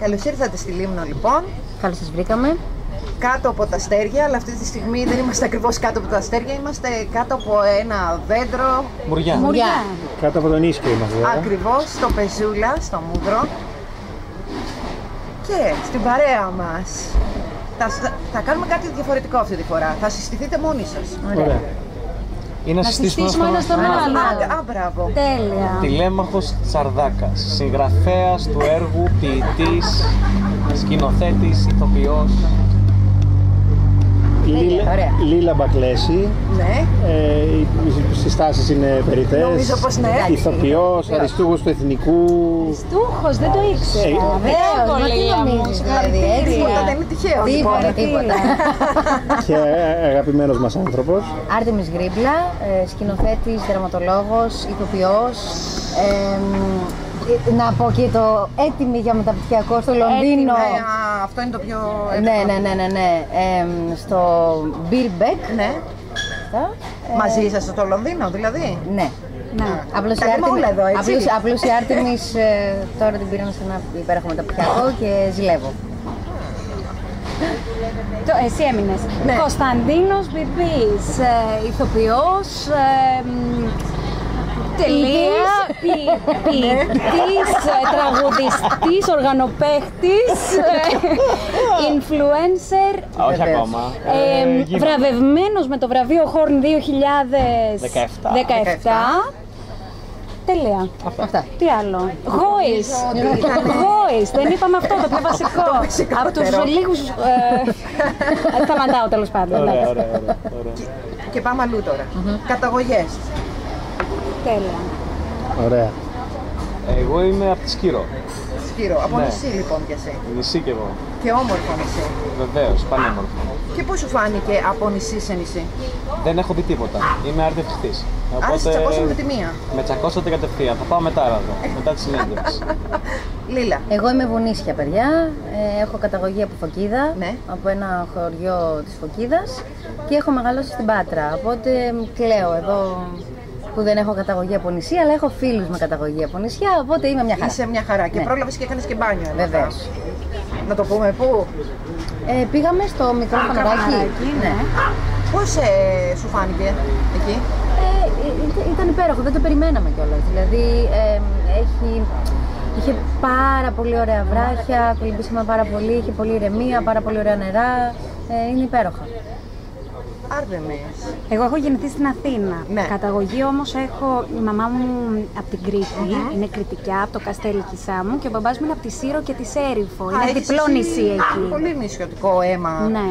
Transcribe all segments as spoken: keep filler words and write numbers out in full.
Καλώς ήρθατε στη Λίμνο λοιπόν. Καλώς σας βρήκαμε. Κάτω από τα αστέρια, αλλά αυτή τη στιγμή δεν είμαστε ακριβώς κάτω από τα αστέρια, είμαστε κάτω από ένα δέντρο. Μουριά. Μουριά. Κάτω από τον ίσκιο είμαστε. Ακριβώς, στο Πεζούλα, στο Μούδρο. Και στην παρέα μας θα, θα κάνουμε κάτι διαφορετικό αυτή τη φορά. Θα συστηθείτε μόνοι σας. Ωραία. Ωραία. Ή να Να συστήσουμε ένα στον άλλο. Α, α, μπράβο. Τέλεια. Τηλέμαχος Τσαρδάκας, συγγραφέας του έργου, ποιητής, σκηνοθέτης, ηθοποιός. Τέλεια, ωραία. Λίλα Μπακλέση. Ναι. Ε, οι συστάσεις είναι περιττές. Νομίζω πως ναι. Ηθοποιός, αριστούχος του Εθνικού. Στούχος, δεν το ήξερα. Ε, Βέβαιως, μα τι νομίζεις, δηλαδή, έτσι. Τίποτα, δεν είναι τυχαίο λοιπόν. Τίποτα, τίποτα. Και αγαπημένος μας άνθρωπος. Άρτεμις Γρίμπλα, ε, σκηνοθέτης, δραματολόγος, ηθοποιός. Ε, να πω και το έτοιμη για μεταπτυχιακό στο Λονδίνο. Ναι, α, αυτό είναι το πιο Ναι, ναι, ναι, ναι, ναι. Ε, στο Birkbeck. Ναι. Αυτά. Ε, Μαζί σας στο Λονδίνο, δηλαδή. Ναι. Ναι. Απλώς Τα η λέμε όλα εδώ, έτσι. Άρτεμις, απλώς η Άρτεμις ε, τώρα την πήραμε σε ένα υπέροχο μεταπτυχιακό και ζηλεύω. Το, εσύ έμεινες. Ναι. Κωνσταντίνος Μπιμπής, ε, ηθοποιός, ε, μ, τελεία, ποι- ποιητής, ε, τραγουδιστής, οργανοπαίχτης, ε, influencer, Α, όχι Βεβαίως. ακόμα. ε, Ε, γίνεται. βραβευμένος με το βραβείο Horn δύο χιλιάδες δεκαεπτά. Τέλεια. Αυτά. Τι άλλο. Γόης. ότι ήταν- Γόης. Δεν είπαμε αυτό το πιο βασικό. βασικότερο. Από τους λίγους. ε, Σταματάω τέλος πάντων. Ωραία, εντάξει. ωραία, ωραία, ωραία. Και πάμε αλλού τώρα. Καταγωγές. Τέλεια. Ωραία. Εγώ είμαι από τη Σκύρο. Σκύρο. Από Ναι. νησί λοιπόν κι εσύ. Νησί κι εγώ. Και όμορφο νησί. Βεβαίως, πανέμορφο. Και πώς σου φάνηκε από νησί σε νησί. Δεν έχω δει τίποτα. Είμαι αρτευτής. Άρα σε τσακώσαμε με τη μία. Με τσακώσατε κατευθείαν. Θα πάω μετά εδώ, μετά τη συνέντευξη. Λίλα. Εγώ είμαι βουνίσια, παιδιά. Ε, έχω καταγωγή από Φωκίδα, Ναι. από ένα χωριό της Φωκίδας και έχω μεγαλώσει στην Πάτρα. Οπότε μ, κλαίω εδώ που δεν έχω καταγωγή από νησί, αλλά έχω φίλους με καταγωγή από νησιά, οπότε είμαι μια χαρά. Είσαι μια χαρά. Και Ναι. πρόλαβες και έκανες και μπάνιο. εδώ. Βεβαίως. Να το πούμε πού. Ε, πήγαμε στο μικρό φαναράκι. Ναι. Πώς ε, σου φάνηκε εκεί. Ε, ήταν- ήταν υπέροχο, δεν το περιμέναμε κιόλας. Δηλαδή, ε, έχει, είχε πάρα πολύ ωραία βράχια, κολυμπήσαμε πάρα πολύ, είχε πολύ ηρεμία, πάρα πολύ ωραία νερά. Ε, είναι υπέροχα. Άρτεμις. Εγώ έχω γεννηθεί στην Αθήνα. Ναι. Καταγωγή όμως έχω, η μαμά μου από την Κρήτη, είναι κριτικιά, από το Καστέλι Κισάμου και ο μπαμπάς μου είναι από τη Σύρο και τη Σέριφο. Α, Είναι έχεις διπλό εσύ νησί εκεί. Πολύ νησιωτικό αίμα. Ναι.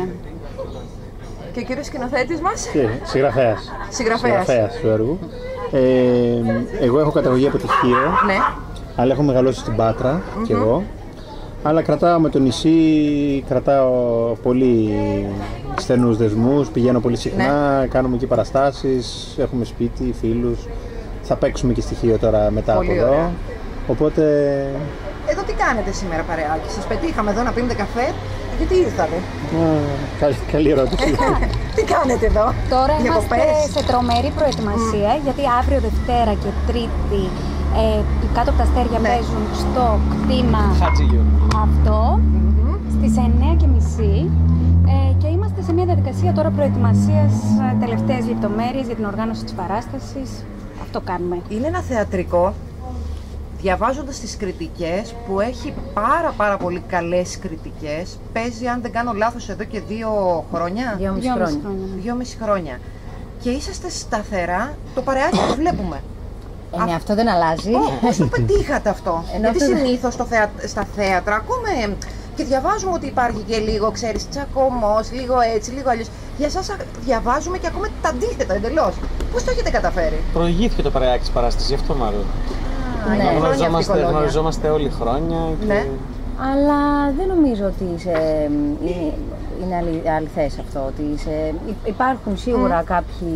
Και ο κύριος σκηνοθέτης μας. Και συγγραφέας. Συγγραφέας. Συγγραφέας του έργου. Ε, εγώ έχω καταγωγή από τη Χίο, Ναι. αλλά έχω μεγαλώσει στην Πάτρα κι εγώ. Αλλά κρατάω με το νησί, κρατάω πολύ στενούς δεσμούς, πηγαίνω πολύ συχνά, κάνουμε εκεί παραστάσεις, έχουμε σπίτι, φίλους. Θα παίξουμε και στοιχείο τώρα μετά Πολύ από εδώ. ωραία. Οπότε Εδώ τι κάνετε σήμερα παρεάκι. Σας πετύχαμε εδώ να πίνετε καφέ. Γιατί ήρθατε. α, καλή, καλή ερώτηση. Τι κάνετε εδώ. Τώρα Διακοπές? είμαστε σε τρομερή προετοιμασία γιατί αύριο Δευτέρα και Τρίτη ε, κάτω από τα αστέρια Ναι. παίζουν στο κτήμα Χάτζη Γιώργη. αυτό στις εννιά και μισή ε, και είμαστε σε μια διαδικασία τώρα προετοιμασίας, ε, τελευταίες λεπτομέρειες για την οργάνωση της παράστασης. Αυτό κάνουμε. Είναι ένα θεατρικό, διαβάζοντας τις κριτικές, που έχει πάρα πάρα πολύ καλές κριτικές. Παίζει, αν δεν κάνω λάθος, εδώ και δύο χρόνια. Δυόμιση Δυόμιση χρόνια. χρόνια. ναι. Δυόμιση χρόνια. Και είσαστε σταθερά, το παρεάκι το βλέπουμε. Ε, ναι, αυτό δεν αλλάζει. Ω, πώς το πετύχατε αυτό. Ενώ Γιατί αυτό- συνήθως στο θεα... στα θέατρα ακούμε και διαβάζουμε ότι υπάρχει και λίγο, ξέρεις, τσακωμός, λίγο έτσι, λίγο αλλιώς. Για σας α- διαβάζουμε και ακούμε τα αντίθετα εντελώς. Πώς το έχετε καταφέρει. Προηγήθηκε το παρεάκι της παράστασης, γι' αυτό μάλλον. Α, Ναι. είναι χρόνια αυτή η Γνωριζόμαστε, κολόνια. γνωριζόμαστε όλοι χρόνια και Ναι. Αλλά δεν νομίζω ότι σε, είναι, είναι αλη- αληθές αυτό. Ότι σε, υ- υπάρχουν σίγουρα κάποιοι,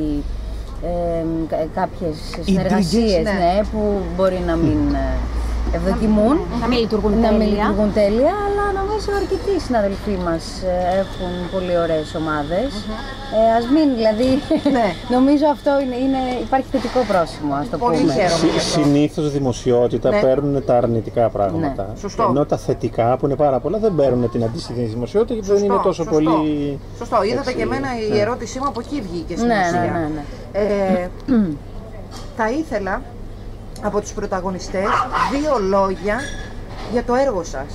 ε, κα- κάποιες συνεργασίες ναι. ναι, που μπορεί να μην ε, ευδοκιμούν, Να μην λειτουργούν να μην τέλεια. λειτουργούν τέλεια, αλλά νομίζω νομίζω αρκετοί συναδελφοί μας ε, έχουν πολύ ωραίες ομάδες. Mm-hmm. ε, ας μην δηλαδή, ναι. νομίζω αυτό είναι, είναι, υπάρχει θετικό πρόσημο, ας το πολύ πούμε. Συ, συνήθως δημοσιότητα ναι. παίρνουν τα αρνητικά πράγματα. Ναι. Σωστό. Ενώ τα θετικά που είναι πάρα πολλά δεν παίρνουν την αντίστοιχη δημοσιότητα γιατί δεν είναι τόσο σωστό. πολύ... Σωστό, είδατε και εμένα η ναι. ερώτησή μου από εκεί βγήκε στην ναι, ουσία. Ναι, ναι, ναι. Ε, θα ήθελα από τους πρωταγωνιστές δύο λόγια για το έργο σας.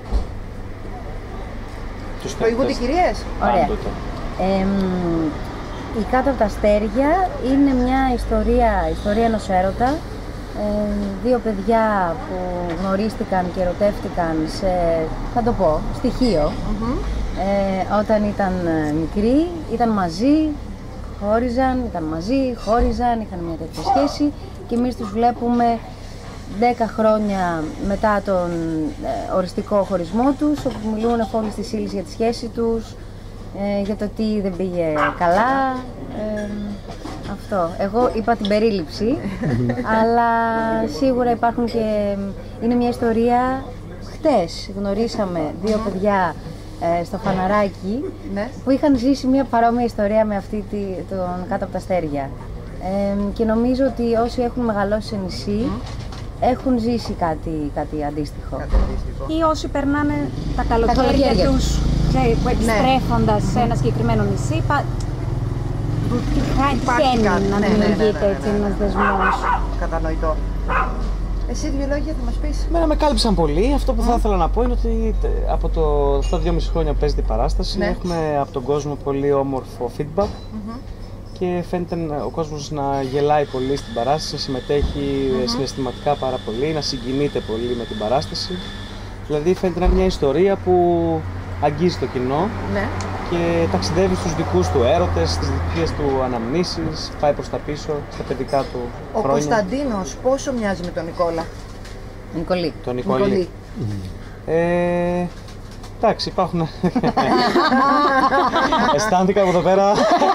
Τους προηγούνται οι κυρίες. Ωραία. Ε, η Κάτω από τα αστέρια είναι μια ιστορία, ιστορία ενός έρωτα. Ε, δύο παιδιά που γνωρίστηκαν και ερωτεύτηκαν σε, θα το πω, στοιχείο. Mm-hmm. Ε, όταν ήταν μικροί, ήταν μαζί, χώριζαν, ήταν μαζί, χώριζαν, είχαν μια τέτοια σχέση και εμείς τους βλέπουμε δέκα χρόνια μετά τον ε, οριστικό χωρισμό τους, όπου μιλούν εφ' όλης της ύλης για τη σχέση τους, ε, για το τι δεν πήγε καλά. Ε, αυτό. Εγώ είπα την περίληψη, αλλά σίγουρα υπάρχουν και... Είναι μια ιστορία. Χτες γνωρίσαμε δύο παιδιά ε, στο Φαναράκι, ναι. που είχαν ζήσει μια παρόμοια ιστορία με αυτή τη, τον Κάτω από τα αστέρια. Ε, και νομίζω ότι όσοι έχουν μεγαλώσει σε νησί, mm. έχουν ζήσει κάτι, κάτι αντίστοιχο. Κάτι αντίστοιχο. Ή όσοι περνάνε τα καλοκαίρια τους, επιστρέφοντας ναι. σε ένα συγκεκριμένο νησί, πα... τυχαίνει να δημιουργείται έτσι ένας δεσμός. Κατανοητό. Εσύ δύο λόγια θα μας πεις. Μένα με κάλυψαν πολύ. Αυτό που mm. θα ήθελα να πω είναι ότι από το, αυτά δυόμιση χρόνια που παίζει την παράσταση ναι. έχουμε από τον κόσμο πολύ όμορφο feedback mm-hmm. και φαίνεται ο κόσμος να γελάει πολύ στην παράσταση, να συμμετέχει mm-hmm. συναισθηματικά πάρα πολύ, να συγκινείται πολύ με την παράσταση. Δηλαδή φαίνεται να είναι μια ιστορία που αγγίζει το κοινό ναι. και ταξιδεύει στους δικούς του έρωτες, στις δικές του αναμνήσεις, πάει προς τα πίσω, στα παιδικά του ο χρόνια. Ο Κωνσταντίνος πόσο μοιάζει με τον Νικόλα? Νικολή. Τον Νικολή. Νικολή. Ε, εντάξει, υπάρχουν... Αισθάνθηκα από εδώ πέρα...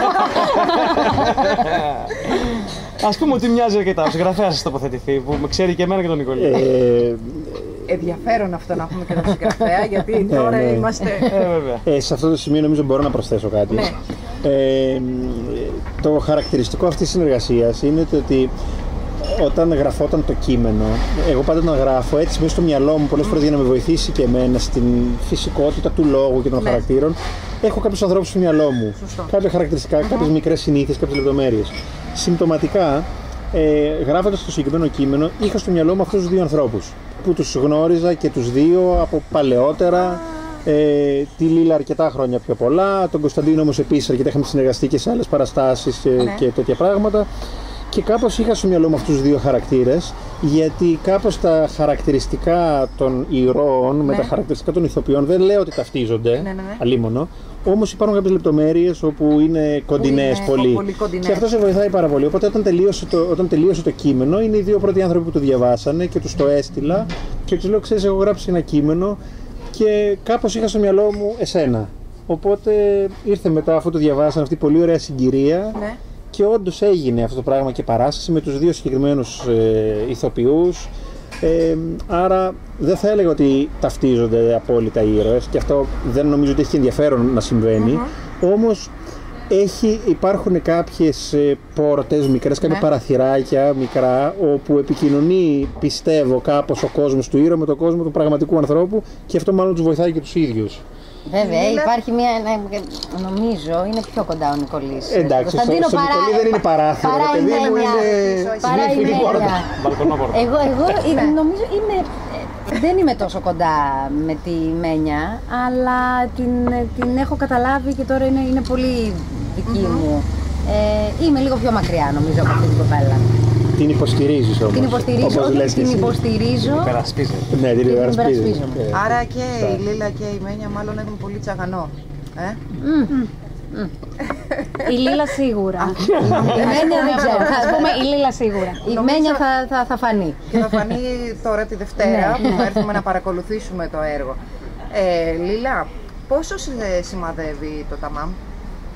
Ας πούμε ότι μοιάζει αρκετά, ο συγγραφέας σας τοποθετηθεί, που με ξέρει και εμένα και τον Νικολή. Ε, ενδιαφέρον αυτό να πούμε και τον συγγραφέα, γιατί τώρα ναι, ναι. είμαστε... Ε, ε, σε αυτό το σημείο νομίζω μπορώ να προσθέσω κάτι. Ναι. Ε, το χαρακτηριστικό αυτής της συνεργασίας είναι το ότι όταν γραφόταν το κείμενο, εγώ πάντα να γράφω έτσι μέσα στο μυαλό μου πολλές φορές για να με βοηθήσει και εμένα στην φυσικότητα του λόγου και των ναι. χαρακτήρων. Έχω κάποιους ανθρώπους στο μυαλό μου, Σωστό. κάποια χαρακτηριστικά, mm-hmm. κάποιες μικρές συνήθειες, κάποιες λεπτομέρειες. Συμπτωματικά, ε, γράφοντας το συγκεκριμένο κείμενο, είχα στο μυαλό μου αυτούς τους δύο ανθρώπους που τους γνώριζα και τους δύο από παλαιότερα. Ε, τη Λίλα αρκετά χρόνια πιο πολλά, τον Κωνσταντίνο όμως επίσης αρκετά είχαμε συνεργαστεί και σε άλλες παραστάσεις και, ναι. και τέτοια πράγματα. Και κάπως είχα στο μυαλό μου αυτούς τους δύο χαρακτήρες, γιατί κάπως τα χαρακτηριστικά των ηρώων ναι. με τα χαρακτηριστικά των ηθοποιών δεν λέω ότι ταυτίζονται, ναι, ναι, ναι. αλίμονο, όμως υπάρχουν κάποιες λεπτομέρειες όπου είναι κοντινές πολύ. πολύ κοντινές. Και αυτό σε βοηθάει πάρα πολύ. Οπότε όταν τελείωσε, το, όταν τελείωσε το κείμενο, είναι οι δύο πρώτοι άνθρωποι που το διαβάσανε και τους το έστειλα και τους λέω: ξέρεις, έχω γράψει ένα κείμενο και κάπως είχα στο μυαλό μου εσένα. Οπότε ήρθε μετά, αφού το διαβάσανε, αυτή η πολύ ωραία συγκυρία. Ναι. Και όντως έγινε αυτό το πράγμα και παράσταση με τους δύο συγκεκριμένους ε, ηθοποιούς. Ε, άρα δεν θα έλεγα ότι ταυτίζονται απόλυτα οι ήρωες και αυτό δεν νομίζω ότι έχει ενδιαφέρον να συμβαίνει. Mm-hmm. Όμως έχει, υπάρχουν κάποιες ε, πόρτες μικρές, κάποια ναι. παραθυράκια μικρά όπου επικοινωνεί, πιστεύω, κάπως ο κόσμος του ήρωα με τον κόσμο του πραγματικού ανθρώπου και αυτό μάλλον τους βοηθάει και τους ίδιους. Βέβαια, Λίλα... υπάρχει μια, νομίζω, είναι πιο κοντά ο Νικολής. Εντάξει, στο, στο παρά... Νικολή δεν είναι παράθυρο, παρά παιδί μου είναι... Παρά η Μένια. Εγώ, εγώ νομίζω είμαι... Δεν είμαι τόσο κοντά με τη Μένια, αλλά την, την έχω καταλάβει και τώρα είναι, είναι πολύ δική mm-hmm. μου. Ε, είμαι λίγο πιο μακριά νομίζω από αυτή την κοπέλα. Την υποστηρίζεις όμως. Την υποστηρίζω, όχι, την υποστηρίζω. Την υπερασπίζεται. Ναι, την υπερασπίζεται. Άρα και η Λίλα και η Μένια μάλλον έχουν πολύ τσαγανό. Ε? Mm. Mm. Η Λίλα σίγουρα. Η Μένια δεν ξέρω. Ας πούμε η Λίλα σίγουρα. Η Μένια θα, θα, θα φανεί. Και θα φανεί τώρα τη Δευτέρα που θα έρθουμε να παρακολουθήσουμε το έργο. Ε, Λίλα, πόσο σημαδεύει το Ταμάμ?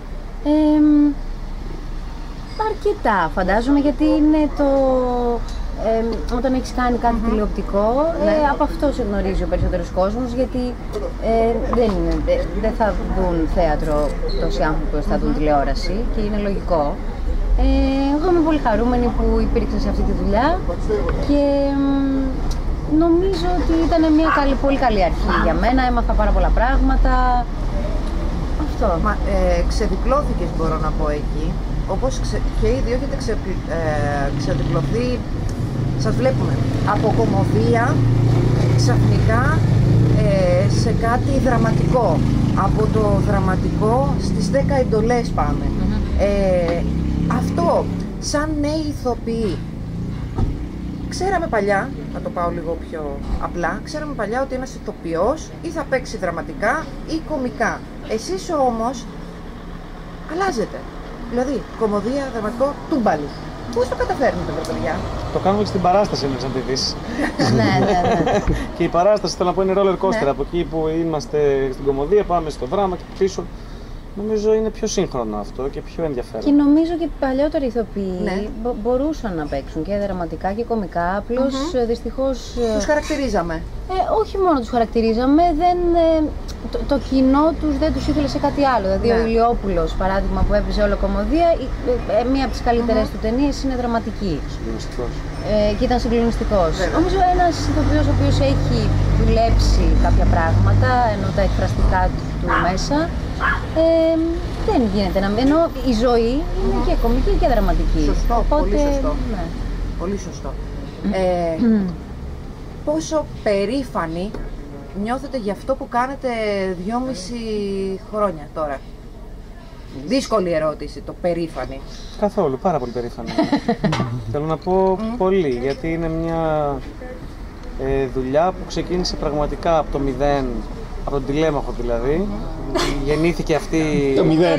Ε, αρκετά φαντάζομαι, γιατί είναι το, Ε, όταν έχεις κάνει κάτι mm-hmm. τηλεοπτικό, ε, ναι. από αυτό σε γνωρίζει ο περισσότερος κόσμος, γιατί ε, δεν, είναι, δε, δεν θα δουν θέατρο τόσοι άνθρωποι όσο θα δουν mm-hmm. τηλεόραση και είναι λογικό. Ε, εγώ είμαι πολύ χαρούμενη που υπήρξα σε αυτή τη δουλειά και ε, νομίζω ότι ήταν μια καλή, πολύ καλή αρχή για μένα, έμαθα πάρα πολλά πράγματα. Αυτό. Μα, ε, ξεδιπλώθηκες μπορώ να πω εκεί, όπως ξε, και οι δύο έχετε ξε, ε, ξεδιπλωθεί. Σας βλέπουμε από κομμωδία ξαφνικά ε, σε κάτι δραματικό. Από το δραματικό στις δέκα εντολές πάμε. Mm-hmm. ε, αυτό, σαν νέοι ηθοποιοί, ξέραμε παλιά, να το πάω λίγο πιο απλά, ξέραμε παλιά ότι ένας ηθοποιός ή θα παίξει δραματικά ή κωμικά. Εσείς όμως αλλάζετε. Δηλαδή, κομμωδία, δραματικό, τούμπαλι. Πώς το καταφέρνετε, παιδιά? Το κάνουμε και στην παράσταση, εμείς, να τη δεις. Ναι, ναι, ναι. Και η παράσταση, θέλω να πω, είναι roller coaster. Από εκεί που είμαστε στην κομμωδία, πάμε στο δράμα και πίσω. Νομίζω είναι πιο σύγχρονο αυτό και πιο ενδιαφέρον. Και νομίζω και παλιότεροι ηθοποιοί ναι. μπο- μπορούσαν να παίξουν και δραματικά και κωμικά. Απλώς mm-hmm. δυστυχώς. Τους χαρακτηρίζαμε. Ε, όχι μόνο τους χαρακτηρίζαμε, δεν, ε, το, το κοινό τους δεν τους ήθελε σε κάτι άλλο. Δηλαδή, ναι. ο Ηλιόπουλος, παράδειγμα, που έπαιζε όλο κωμωδία, ε, ε, μία από τις καλύτερες mm-hmm. του ταινίες είναι δραματική. Συγκλονιστικός. Ε, και ήταν συγκλονιστικός. Νομίζω ένας ηθοποιός ο οποίος έχει δουλέψει κάποια πράγματα, ενώ τα εκφραστικά του, του μέσα, ε, δεν γίνεται να... Ενώ η ζωή είναι και κωμική και δραματική. Σωστό, Οπότε, πολύ σωστό. Ναι. Πολύ σωστό. Ε, πόσο περήφανοι νιώθετε για αυτό που κάνετε δυόμιση χρόνια τώρα? Δύσκολη ερώτηση, το περήφανη. Καθόλου, πάρα πολύ περήφανη. Θέλω να πω mm. πολύ, γιατί είναι μια ε, δουλειά που ξεκίνησε πραγματικά από το μηδέν, από τον τηλέμαχο δηλαδή. Mm. Γεννήθηκε αυτή... Το μηδέν.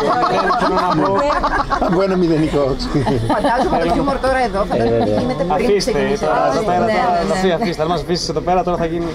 Από ένα μηδενικό. Φαντάζομαι το χιούμορ τώρα εδώ θα γίνεται πριν αφήστε, ξεκινήσει. τώρα εδώ πέρα, αφήστε, αν μας αφήσεις εδώ πέρα τώρα θα γίνει...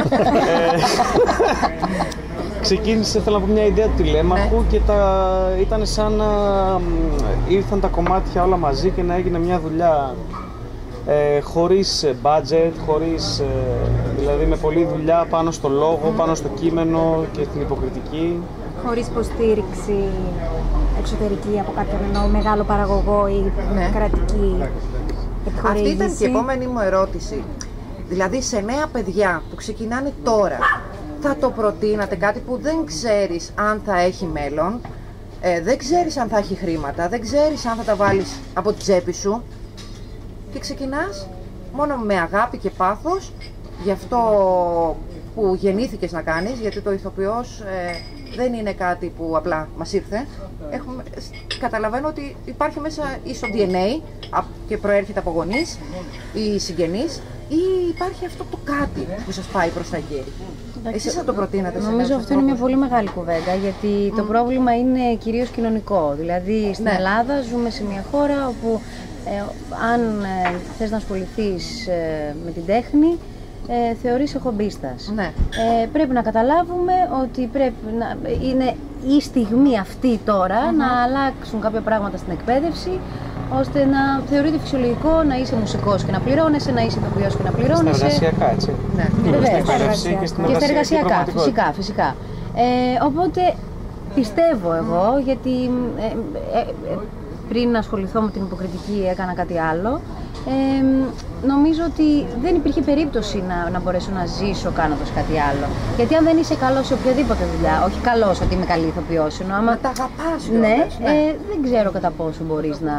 Ξεκίνησε, θέλω να πω, μια ιδέα του τηλέμαχου ναι. και τα... ήταν σαν να ήρθαν τα κομμάτια όλα μαζί και να έγινε μια δουλειά ε, χωρίς budget, χωρίς, ε, δηλαδή με πολλή δουλειά πάνω στο λόγο, mm. πάνω στο κείμενο και στην υποκριτική. Χωρίς υποστήριξη εξωτερική από κάποιον, εννοώ μεγάλο παραγωγό ή ναι. κρατική επιχορήγηση. Αυτή ήταν και η επόμενη μου ερώτηση. Δηλαδή σε νέα παιδιά που ξεκινάνε τώρα, θα το προτείνατε κάτι που δεν ξέρεις αν θα έχει μέλλον, ε, δεν ξέρεις αν θα έχει χρήματα, δεν ξέρεις αν θα τα βάλεις από τη τσέπη σου και ξεκινάς μόνο με αγάπη και πάθος για αυτό που γεννήθηκες να κάνεις, γιατί το ηθοποιός ε, δεν είναι κάτι που απλά μας ήρθε. Έχουμε, καταλαβαίνω ότι υπάρχει μέσα ίσο ντι εν έι και προέρχεται από γονείς ή συγγενείς, ή υπάρχει αυτό το κάτι που σας πάει προς τα εκεί. Εσείς θα το προτείνατε? Νομίζω αυτό είναι μια πολύ μεγάλη κουβέντα, γιατί mm. το πρόβλημα είναι κυρίως κοινωνικό. Δηλαδή στην ναι. Ελλάδα ζούμε σε μια χώρα όπου ε, αν ε, θες να ασχοληθείς ε, με την τέχνη, ε, θεωρείσαι χομπίστας. Ναι. Ε, πρέπει να καταλάβουμε ότι πρέπει να, είναι η στιγμή αυτή τώρα mm-hmm. να αλλάξουν κάποια πράγματα στην εκπαίδευση, ώστε να θεωρείται φυσιολογικό να είσαι μουσικός και να πληρώνεσαι, να είσαι ηθοποιός και να πληρώνεσαι. Στα εργασιακά, έτσι. Ναι, βεβαίως. Και, και στα εργασιακά, φυσικά, φυσικά. Ε, οπότε πιστεύω εγώ, γιατί ε, ε, ε, πριν ασχοληθώ με την υποκριτική έκανα κάτι άλλο, ε, νομίζω ότι δεν υπήρχε περίπτωση να, να μπορέσω να ζήσω κάνοντας κάτι άλλο. Γιατί αν δεν είσαι καλός σε οποιαδήποτε δουλειά, όχι καλός ότι είμαι καλή ηθοποιός, ενώ άμα... Να τα αγαπάς, ναι, ναι. Ε, δεν ξέρω κατά πόσο μπορείς να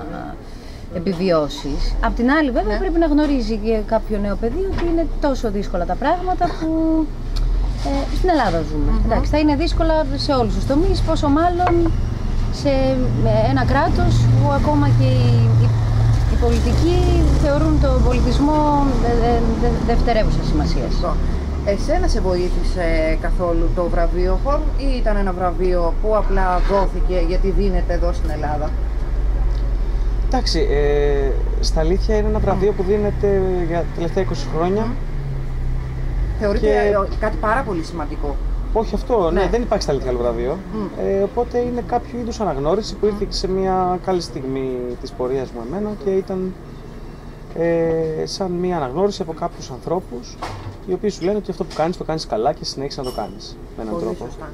επιβιώσεις. Απ' την άλλη βέβαια ναι. πρέπει να γνωρίζει και κάποιο νέο παιδί ότι είναι τόσο δύσκολα τα πράγματα που ε, στην Ελλάδα ζούμε. Mm-hmm. Εντάξει, θα είναι δύσκολα σε όλους τους τομείς, πόσο μάλλον σε ένα κράτος που ακόμα και οι, οι, οι πολιτικοί θεωρούν τον πολιτισμό δε, δε, δε, δευτερεύουσα σημασίας. Εσένα σε βοήθησε καθόλου το βραβείο Horn ή ήταν ένα βραβείο που απλά δόθηκε γιατί δίνεται εδώ στην Ελλάδα? Εντάξει, ε, στα αλήθεια είναι ένα βραβείο που δίνεται για τα τελευταία είκοσι χρόνια. Mm. Θεωρείται και... κάτι πάρα πολύ σημαντικό. Όχι αυτό, ναι, ναι δεν υπάρχει στα αλήθεια άλλο βραβείο. Mm. Ε, οπότε είναι κάποιο είδους αναγνώριση που ήρθε σε μια καλή στιγμή της πορείας μου εμένα και ήταν ε, σαν μια αναγνώριση από κάποιους ανθρώπους οι οποίοι σου λένε ότι αυτό που κάνεις το κάνεις καλά και συνέχισε να το κάνεις με έναν Πολύ τρόπο. Σωστά.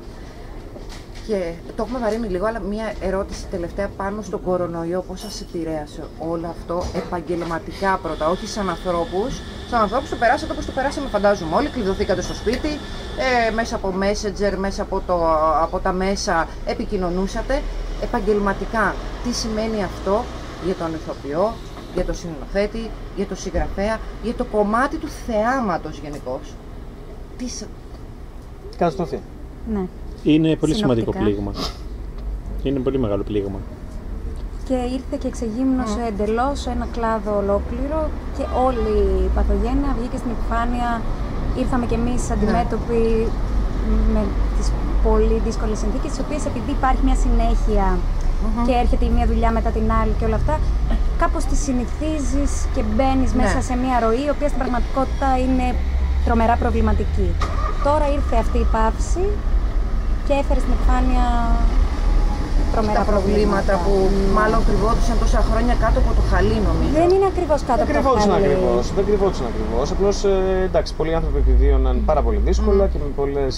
Και το έχουμε βαρύνει λίγο, αλλά μία ερώτηση τελευταία πάνω στον κορονοϊό. Πώς σας επηρέασε όλο αυτό επαγγελματικά πρώτα, όχι σαν ανθρώπους. Σαν ανθρώπους το περάσατε όπως το περάσαμε, φαντάζομαι όλοι. Κλειδωθήκατε στο σπίτι, ε, μέσα από Messenger, μέσα από, το, από τα μέσα επικοινωνούσατε. Επαγγελματικά, τι σημαίνει αυτό για τον ηθοποιό, για τον σκηνοθέτη, για τον συγγραφέα, για το κομμάτι του θεάματος γενικώς. Τι... Καταστροφή. Ναι. Είναι πολύ Συνοπτικά. σημαντικό πλήγμα. Είναι πολύ μεγάλο πλήγμα. Και ήρθε και εξεγύμνωσε mm. εντελώς ένα κλάδο ολόκληρο και όλη η παθογένεια βγήκε στην επιφάνεια. Ήρθαμε κι εμείς αντιμέτωποι mm. με τις πολύ δύσκολες συνθήκες, τις οποίες επειδή υπάρχει μια συνέχεια mm-hmm. και έρχεται η μία δουλειά μετά την άλλη και όλα αυτά, κάπως τις συνηθίζεις και μπαίνεις ναι. μέσα σε μια ροή, η οποία στην πραγματικότητα είναι τρομερά προβληματική. Τώρα ήρθε αυτή η παύση και έφερε στην επιφάνεια τρομερά τα προβλήματα που μάλλον κρυβόντουσαν τόσα χρόνια κάτω από το χαλί, νομίζω. Δεν είναι ακριβώς κάτω από το χαλί. Ακριβώς, δεν κρυβόντουσαν ακριβώς. Απλώς ε, εντάξει, πολλοί άνθρωποι επιβίωναν πάρα πολύ δύσκολα mm. και με πολλές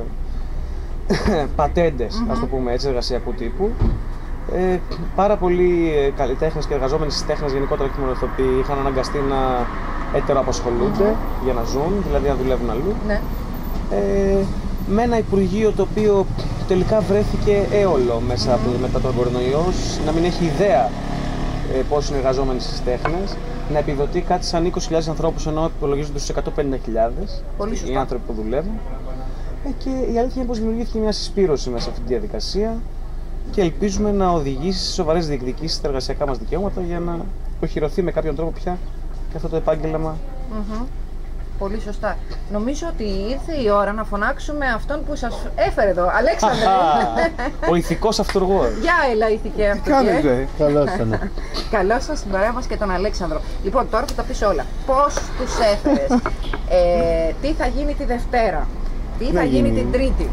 ε, πατέντες, mm-hmm. ας το πούμε έτσι, εργασιακού τύπου. Ε, πάρα πολλοί ε, καλλιτέχνες και εργαζόμενοι στις τέχνες, γενικότερα και μόνο ηθοποιοί, είχαν αναγκαστεί να ετεροαπασχολούνται mm-hmm. για να ζουν, δηλαδή να δουλεύουν αλλού. Ναι. Ε, με ένα Υπουργείο το οποίο τελικά βρέθηκε έολο μέσα από, μετά τον κορονοϊό, να μην έχει ιδέα ε, πώς είναι εργαζόμενοι στις τέχνες, να επιδοτεί κάτι σαν είκοσι χιλιάδες ανθρώπους ενώ υπολογίζονται στους εκατόν πενήντα χιλιάδες οι άνθρωποι που δουλεύουν. Ε, και η αλήθεια είναι πως δημιουργήθηκε μια συσπήρωση μέσα σε αυτή τη διαδικασία και ελπίζουμε να οδηγήσει σε σοβαρές διεκδικήσεις στα εργασιακά μας δικαιώματα για να οχυρωθεί με κάποιον τρόπο πια και αυτό το επάγγελμα. Mm-hmm. Πολύ σωστά. Νομίζω ότι ήρθε η ώρα να φωνάξουμε αυτόν που σας έφερε εδώ. Αλέξανδρε! Ο ηθικός αυτουργός. Γεια, έλα, ηθικέ αυτουργέ. Κάνετε. Καλώς ήρθατε. Καλώς σας στην παρέα μας και τον Αλέξανδρο. Λοιπόν, τώρα θα τα πεις όλα. Πώς τους έφερες, ε, τι θα γίνει τη Δευτέρα, τι θα γίνει. γίνει την Τρίτη.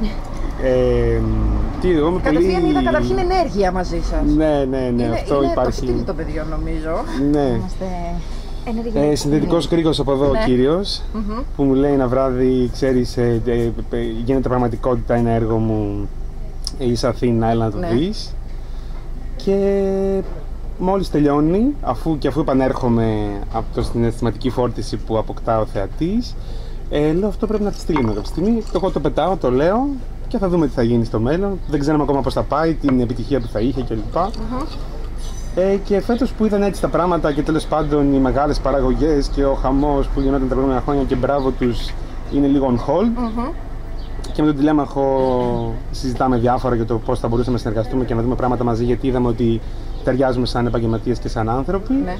Ε, τι, εγώ είμαι Καταρχήν πολύ... είδα καταρχήν ενέργεια μαζί σας. Ναι, ναι, ναι, είναι, αυτό είναι υπάρχει. Είναι το στυλ των παιδιών, νομίζω. Ναι. Είμαστε Ε, συνδετικός κρίκος από εδώ ο ναι. κύριος, mm-hmm. που μου λέει ένα βράδυ, ξέρεις, ε, ε, ε, γίνεται πραγματικότητα ένα έργο μου, είσαι Αθήνα, έλα να το ναι. δεις. Και μόλις τελειώνει, αφού, και αφού επανέρχομαι από το συναισθηματική φόρτιση που αποκτά ο θεατής, ε, λέω αυτό πρέπει να τη στείλουμε κάποια στιγμή. Εγώ το πετάω, το λέω και θα δούμε τι θα γίνει στο μέλλον. Δεν ξέρουμε ακόμα πώς θα πάει, την επιτυχία που θα είχε κλπ. Mm-hmm. Ε, και φέτος που είδαν έτσι τα πράγματα και τέλος πάντων οι μεγάλες παραγωγές και ο χαμός που γινόταν τα προηγούμενα χρόνια και μπράβο τους είναι λίγο on hold. Mm-hmm. Και με τον Τηλέμαχο συζητάμε διάφορα για το πώς θα μπορούσαμε να συνεργαστούμε και να δούμε πράγματα μαζί, γιατί είδαμε ότι ταιριάζουμε σαν επαγγελματίες και σαν άνθρωποι. Ναι.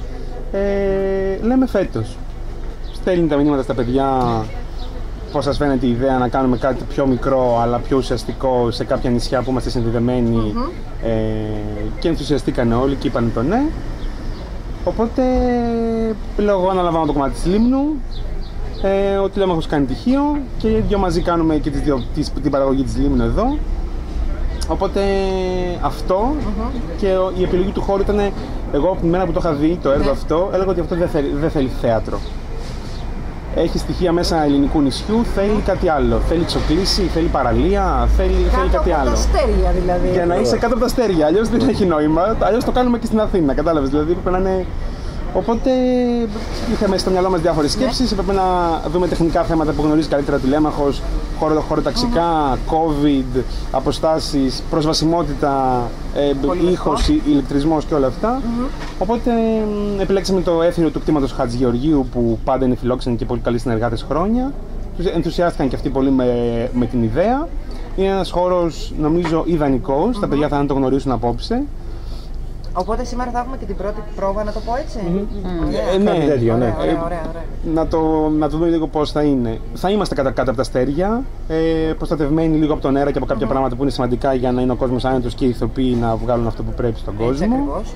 Ε, λέμε φέτος. Στέλνει τα μηνύματα στα παιδιά πώς σας φαίνεται η ιδέα να κάνουμε κάτι πιο μικρό αλλά πιο ουσιαστικό σε κάποια νησιά που είμαστε συνδεδεμένοι. Mm-hmm. ε, και ενθουσιαστήκαν όλοι και είπαν το ναι. Οπότε λέω εγώ αναλαμβάνω το κομμάτι της Λίμνου, ε, ο Τηλέμαχος κάνει τυχείο και οι δυο μαζί κάνουμε και τις δυο, τις, την παραγωγή της Λίμνου εδώ. Οπότε αυτό mm-hmm. και η επιλογή του χώρου ήταν, εγώ από τη μέρα που το είχα δει το έργο mm-hmm. αυτό, έλεγα ότι αυτό δεν θέλει, δεν θέλει θέατρο. Έχει στοιχεία μέσα ελληνικού νησιού, θέλει κάτι άλλο. Θέλει ξοκλήση, θέλει παραλία, θέλει, θέλει κάτι άλλο. Κάτω από τα αστέρια δηλαδή. Για να είσαι κάτω από τα αστέρια, αλλιώς δεν έχει νόημα. Αλλιώς το κάνουμε και στην Αθήνα, κατάλαβες. Δηλαδή πρέπει να είναι. Οπότε είχαμε στο μυαλό μας διάφορες σκέψεις. Έπρεπε να δούμε τεχνικά θέματα που γνωρίζει καλύτερα ο Τηλέμαχος, χώρο, χωροταξικά, mm-hmm. COVID, αποστάσεις, προσβασιμότητα, ε, ήχος, ηλεκτρισμός και όλα αυτά. Mm-hmm. Οπότε επιλέξαμε το έθνιο του κτήματος Χατζηγεωργίου που πάντα είναι φιλόξενοι και πολύ καλοί συνεργάτες χρόνια. Ενθουσιάστηκαν και αυτοί πολύ με, με την ιδέα. Είναι ένας χώρος νομίζω ιδανικός, mm-hmm. τα παιδιά θα το γνωρίσουν απόψε. Οπότε σήμερα θα έχουμε και την πρώτη πρόβα, να το πω έτσι. Mm-hmm. Ωραία. Ε, ναι, τέτοιο, ναι. Ωραία, ωραία, ωραία, ωραία. Να, το, να το δούμε λίγο πώς θα είναι. Θα είμαστε κάτω, κάτω από τα αστέρια, ε, προστατευμένοι λίγο από τον αέρα και από κάποια mm-hmm. πράγματα που είναι σημαντικά για να είναι ο κόσμος άνετος και οι ηθοποιοί να βγάλουν αυτό που πρέπει στον κόσμο. Έτσι,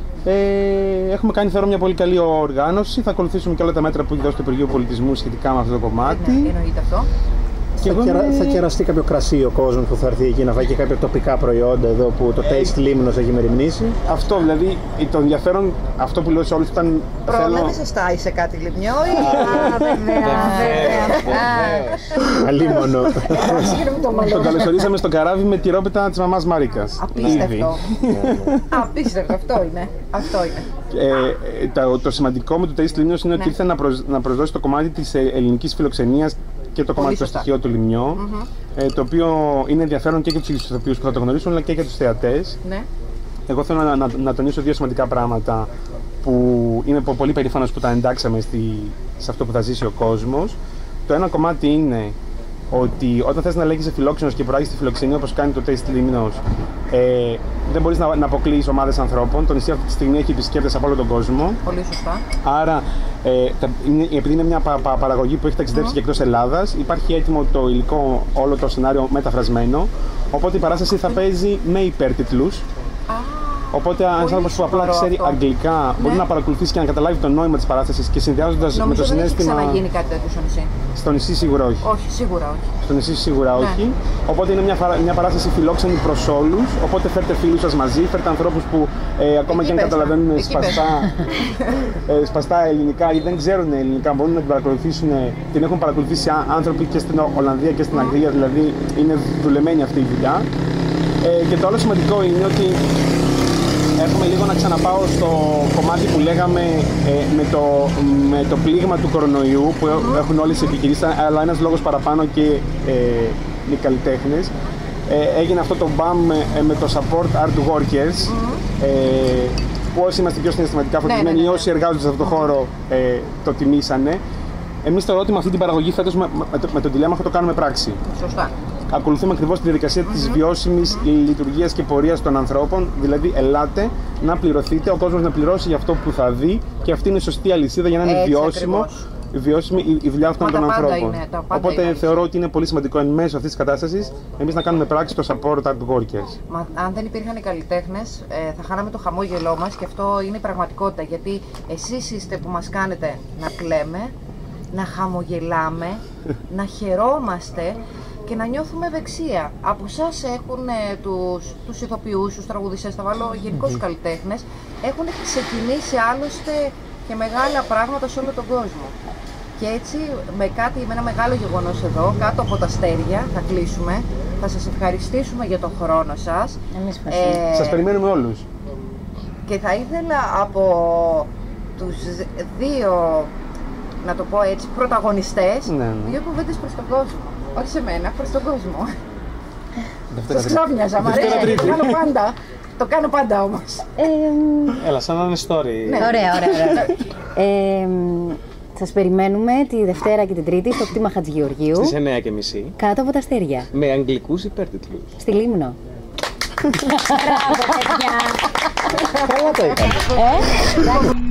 ε, έχουμε κάνει θεωρώ μια πολύ καλή οργάνωση. Θα ακολουθήσουμε και όλα τα μέτρα που έχει δώσει το Υπουργείο Πολιτισμού σχετικά με αυτό το κομμάτι. Ε, εννοείται αυτό. θα, εγώ κερα, είμαι... θα κεραστεί κάποιο κρασί ο κόσμος που θα έρθει εκεί να φάει και κάποια τοπικά προϊόντα εδώ που το Taste Λίμνος έχει μεριμνήσει. Αυτό δηλαδή, το ενδιαφέρον, αυτό που λέω σε όλους ήταν. Πρόλαβε θέλω... σωστά, είσαι κάτι Λιμνιό ή. Α, βέβαια, βέβαια. Αλίμονο. Τον καλωσορίσαμε στο καράβι με τη ρόπιτα της μαμάς Μαρίκας. Απίστευτο. Απίστευτο, αυτό είναι. Αυτό είναι. Ε, το, το σημαντικό με το Taste Λίμνος είναι ότι Ναι. ήρθε να, προσ, να προσδώσει το κομμάτι της ελληνικής φιλοξενίας και το κομμάτι στο σωστά. στοιχείο του Λιμνιό, Μμμ. ε, το οποίο είναι ενδιαφέρον και για τους ηθοποιούς που θα το γνωρίσουν, αλλά και για τους θεατές. Ναι. Εγώ θέλω να, να, να τονίσω δύο σημαντικά πράγματα που είμαι πολύ περήφανος που τα εντάξαμε στη, σε αυτό που θα ζήσει ο κόσμος. Το ένα κομμάτι είναι ότι όταν θες να λέγεσαι φιλόξενος και προάγεις τη φιλοξενία όπως κάνει το Taste Λίμνος, ε, δεν μπορείς να, να αποκλείεις ομάδες ανθρώπων. Το νησί αυτή τη στιγμή έχει επισκέπτες από όλο τον κόσμο. Πολύ σωστά. Άρα, ε, τα, είναι, επειδή είναι μια πα, πα, παραγωγή που έχει ταξιδέψει Mm. και εκτός Ελλάδας, υπάρχει έτοιμο το υλικό, όλο το σενάριο μεταφρασμένο. Οπότε η παράσταση θα παίζει με υπέρτιτλους. Οπότε, ένα άνθρωπο που απλά σοβαρό ξέρει αυτό. αγγλικά μπορεί Ναι. να παρακολουθήσει και να καταλάβει το νόημα της παράστασης και συνδυάζοντας με το Νομίζω δεν έχει συνέστημα. ξαναγίνει κάτι τέτοιο στο νησί. Στο νησί σίγουρα όχι. Όχι, σίγουρα όχι. Στο νησί σίγουρα Ναι. όχι. Οπότε είναι μια, φαρα- μια παράσταση φιλόξενη προς όλους. Οπότε φέρτε φίλους σας μαζί, φέρτε ανθρώπους που ε, ακόμα Εκεί και αν πες, καταλαβαίνουν εκεί σπαστά, ε, σπαστά ελληνικά ή δεν ξέρουν ελληνικά, μπορούν να την παρακολουθήσουν. Την έχουν παρακολουθήσει á- άνθρωποι και στην Ολλανδία και στην Αγγλία, δηλαδή είναι δουλεμένη αυτή η δουλειά. Ε, και το άλλο σημαντικό είναι ότι έρχομαι λίγο να ξαναπάω στο κομμάτι που λέγαμε ε, με, το, με το πλήγμα του κορονοϊού που έχουν όλες οι επιχειρήσεις, αλλά ένας λόγος παραπάνω και ε, οι καλλιτέχνες. Ε, έγινε αυτό το μπαμ ε, με το support art workers, ε, που όσοι είμαστε πιο συναισθηματικά φορτισμένοι ναι, ναι, ή ναι. όσοι εργάζονται σε αυτό το χώρο ε, το τιμήσανε. Εμείς θεωρώ ότι με αυτή την παραγωγή φέτος με, με, το, με τον Τηλέμαχο το κάνουμε πράξη. Σωστά. Ακολουθούμε ακριβώς τη διαδικασία της βιώσιμης λειτουργίας και πορείας των ανθρώπων. Δηλαδή, ελάτε να πληρωθείτε, ο κόσμος να πληρώσει για αυτό που θα δει και αυτή είναι η σωστή αλυσίδα για να είναι Έτσι βιώσιμο, ακριβώς. βιώσιμη η, η δουλειά αυτών Μα των τα πάντα ανθρώπων. είναι, τα πάντα Οπότε είναι. θεωρώ ότι είναι πολύ σημαντικό εν μέσω αυτής της κατάστασης εμείς να κάνουμε πράξη το support art workers. Μα αν δεν υπήρχαν οι καλλιτέχνες, ε, θα χάναμε το χαμόγελό μας και αυτό είναι η πραγματικότητα. Γιατί εσείς είστε που μας κάνετε να κλαίμε, να χαμογελάμε, να χαιρόμαστε και να νιώθουμε ευεξία. Από εσάς έχουν ε, τους, τους ηθοποιούς, τους τραγουδιστές, θα βάλω γενικώς τους καλλιτέχνες, έχουν ξεκινήσει άλλωστε και μεγάλα πράγματα σε όλο τον κόσμο. Και έτσι με κάτι, με ένα μεγάλο γεγονός εδώ, κάτω από τα αστέρια, θα κλείσουμε. Θα σας ευχαριστήσουμε για τον χρόνο σας. Εμείς ευχαριστούμε. Σας περιμένουμε όλους. Και θα ήθελα από τους δύο, να το πω έτσι, πρωταγωνιστές, Ναι, ναι. δύο κουβέντες προς τον κόσμο. Όχι σε μένα, προς τον κόσμο. Δευτέρα Σας Τρίτη. ξάφνιαζα, μ' αρέσει, Δευτέρα το Τρίτη. κάνω πάντα. Το κάνω πάντα όμως. Ε, Έλα, σαν να είναι story. Ναι. Ωραία, ωραία, ωραία. Ε, σας περιμένουμε τη Δευτέρα και την Τρίτη στο κτήμα Χατζηγεωργίου, Στις εννιά και μισή. κάτω από τα αστέρια, Με αγγλικούς υπέρτιτλους. στη Λίμνο. Καλά τα είπατε. Ε?